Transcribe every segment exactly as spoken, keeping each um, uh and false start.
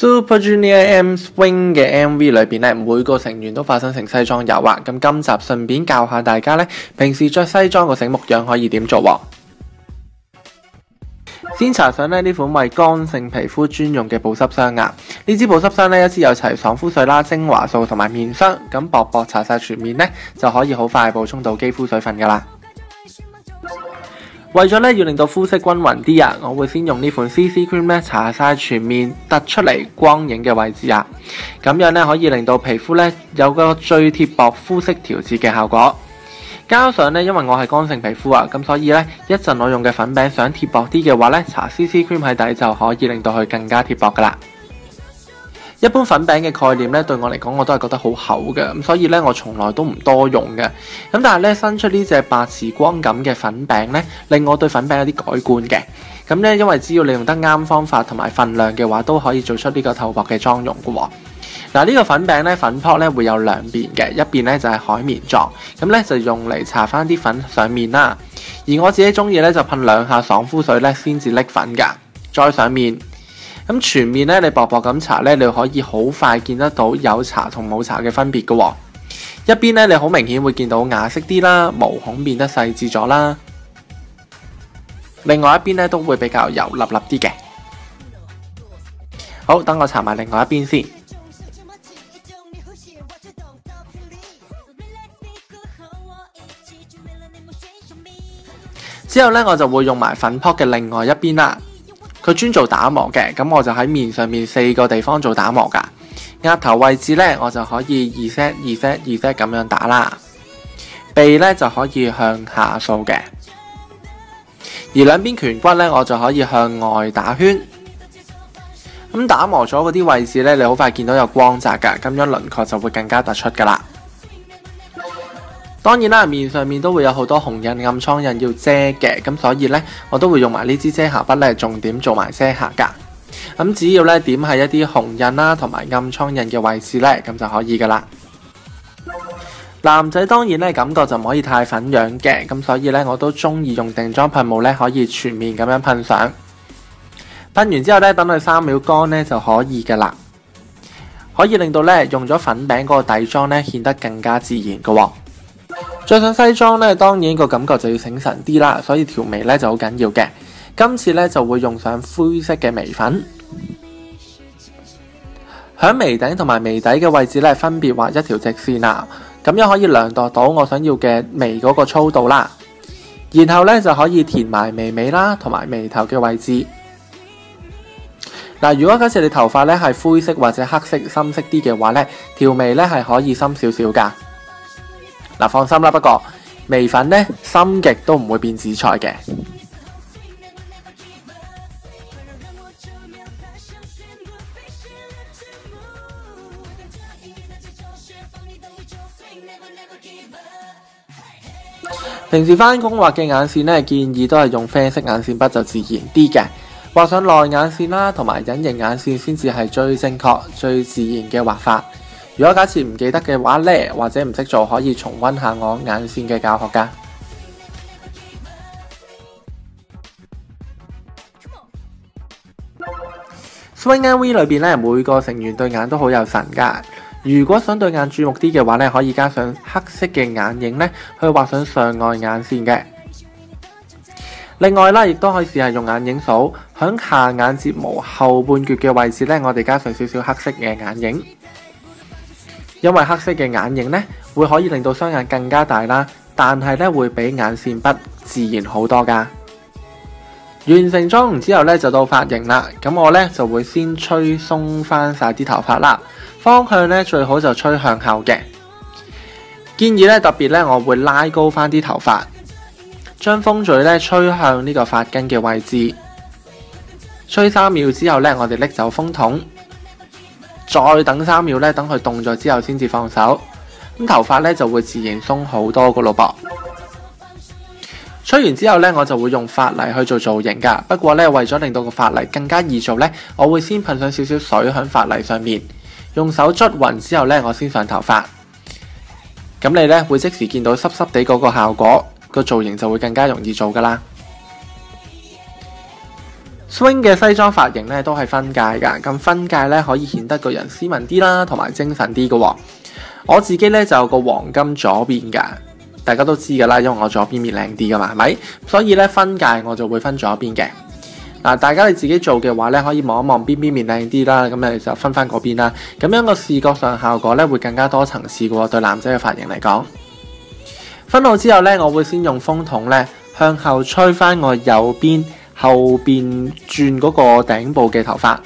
Super Junior M Swing 嘅 M V 裏邊咧，每個成員都化身成西裝遊啊！咁今集順便教下大家咧，平時着西裝個醒目樣可以點做喎？先搽上咧呢款為乾性皮膚專用嘅保濕霜啊！呢支保濕霜咧一支有齊爽膚水啦、精華素同埋面霜，咁薄薄搽晒全面咧就可以好快補充到肌膚水分噶啦。為咗咧要令到膚色均勻啲啊，我會先用呢款 C C Cream 咧搽晒全面突出嚟光影嘅位置啊，咁樣咧可以令到皮膚咧有個最貼薄膚色調節嘅效果。加上咧，因為我係乾性皮膚啊，咁所以咧一陣我用嘅粉餅想貼薄啲嘅話咧，搽 C C Cream 喺底就可以令到佢更加貼薄噶啦。一般粉餅嘅概念咧，對我嚟講我都係覺得好厚嘅，咁所以咧我從來都唔多用嘅。咁但係咧新出呢隻白瓷光感嘅粉餅咧，令我對粉餅有啲改觀嘅。咁咧因為只要你用得啱方法同埋份量嘅話，都可以做出呢個透薄嘅妝容嘅喎。嗱，呢個粉餅咧粉泡咧會有兩邊嘅，一邊咧就係海綿狀，咁咧就用嚟搽翻啲粉上面啦。而我自己中意咧就噴兩下爽膚水咧先至搦粉㗎，再上面。咁全面咧，你薄薄咁搽咧，你可以好快見得到有搽同冇搽嘅分別嘅喎。一邊咧，你好明顯會見到啞色啲啦，毛孔變得細緻咗啦。另外一邊咧都會比較油粒粒啲嘅。好，等我搽埋另外一邊先。之後咧，我就會用埋粉撲嘅另外一邊啦。佢專做打磨嘅，咁我就喺面上面四個地方做打磨噶。額頭位置呢，我就可以二 set 二 set 二 set 咁樣打啦。鼻呢就可以向下掃嘅，而兩邊顴骨呢，我就可以向外打圈。咁打磨咗嗰啲位置呢，你好快見到有光澤噶，咁樣輪廓就會更加突出噶啦。當然啦，面上面都會有好多紅印、暗瘡印要遮嘅，咁所以呢，我都會用埋呢支遮瑕筆咧，重點做埋遮瑕噶。咁只要咧點喺一啲紅印啦同埋暗瘡印嘅位置呢，咁就可以噶啦。男仔當然咧感覺就唔可以太粉樣嘅，咁所以呢，我都中意用定妝噴霧咧，可以全面咁樣噴上。噴完之後呢，等佢三秒乾呢就可以噶啦，可以令到呢用咗粉餅嗰個底妝呢顯得更加自然噶喎。着上西裝咧，當然個感覺就要醒神啲啦，所以條眉咧就好緊要嘅。今次咧就會用上灰色嘅眉粉，響眉頂同埋眉底嘅位置咧分別畫一條直線啊，咁樣可以量度到我想要嘅眉嗰個粗度啦。然後咧就可以填埋眉尾啦，同埋眉頭嘅位置。嗱，如果假設你頭髮咧係灰色或者黑色深色啲嘅話咧，條眉咧係可以深少少噶。嗱，放心啦，不過眉粉呢，深極都唔會變紫菜嘅。平時返工畫嘅眼線呢，建議都係用啡色眼線筆就自然啲嘅，畫上內眼線啦，同埋隱形眼線先至係最正確、最自然嘅畫法。如果假設唔記得嘅話呢，或者唔識做，可以重溫下我眼線嘅教學噶。Swing M V 裏邊咧，每個成員對眼都好有神噶。如果想對眼注目啲嘅話咧，可以加上黑色嘅眼影咧，去畫上上外眼線嘅。另外啦，亦都可以試下用眼影掃，響下眼睫毛後半橛嘅位置咧，我哋加上少少黑色嘅眼影。因為黑色嘅眼影呢，會可以令到雙眼更加大啦，但係呢會比眼線筆自然好多噶。完成妝容之後呢，就到髮型啦。咁我呢，就會先吹鬆翻晒啲頭髮啦，方向呢，最好就吹向後嘅。建議呢，特別呢，我會拉高翻啲頭髮，將風嘴呢吹向呢個髮根嘅位置。吹三秒之後呢，我哋拎走風筒。再等三秒咧，等佢凍咗之後先至放手，咁頭髮咧就會自然鬆好多個咯噃。吹完之後咧，我就會用髮泥去做造型噶。不過咧，為咗令到個髮泥更加易做咧，我會先噴上少少水喺髮泥上面，用手捽勻之後咧，我先上頭髮。咁你咧會即時見到濕濕地嗰個效果，個造型就會更加容易做噶啦。 Swing 嘅西裝髮型咧都係分界㗎，咁分界咧可以顯得個人斯文啲啦，同埋精神啲嘅喎。我自己咧就有個黃金左邊㗎，大家都知㗎啦，因為我左邊面靚啲㗎嘛，係咪？所以咧分界我就會分左邊嘅。嗱，大家你自己做嘅話咧，可以望一望邊邊面靚啲啦，咁你就分翻嗰邊啦。咁樣個視覺上效果咧會更加多層次嘅喎，對男仔嘅髮型嚟講。分好之後咧，我會先用風筒咧向後吹翻我右邊後邊轉嗰個頂部嘅頭髮，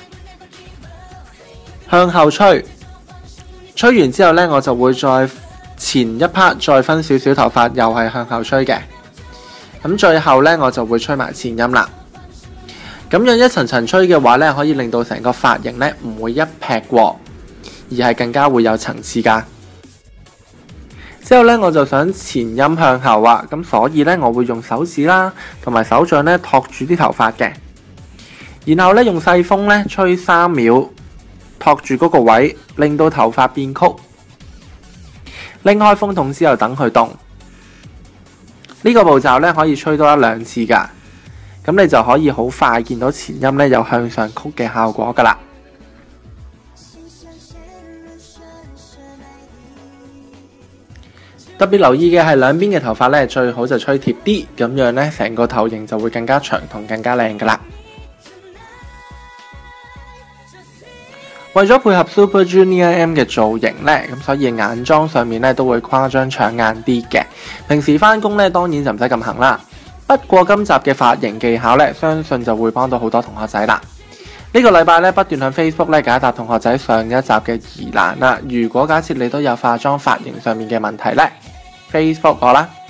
向後吹。吹完之後咧，我就會再前一 part 再分少少頭髮，又係向後吹嘅。咁最後咧，我就會吹埋前音啦。咁樣一層層吹嘅話咧，可以令到成個髮型咧唔會一劈過，而係更加會有層次㗎。之後咧，我就想前音向後啊，咁所以咧，我會用手指啦，同埋手掌咧托住啲頭髮嘅，然後咧用細風咧吹三秒，托住嗰個位，令到頭髮變曲。拎開風筒之後，等佢凍。呢個步驟咧可以吹多一兩次㗎，咁你就可以好快見到前音咧有向上曲嘅效果㗎啦。特別留意嘅係兩邊嘅頭髮咧，最好就吹貼啲，咁樣咧成個頭型就會更加長同更加靚噶啦。為咗配合 Super Junior M 嘅造型咧，咁所以眼妝上面咧都會誇張搶眼啲嘅。平時返工咧當然就唔使咁行啦。不過今集嘅髮型技巧咧，相信就會幫到好多同學仔啦。呢個禮拜咧不斷向 Facebook 咧解答同學仔上一集嘅疑難啦。如果假設你都有化妝髮型上面嘅問題咧，Facebook 我啦。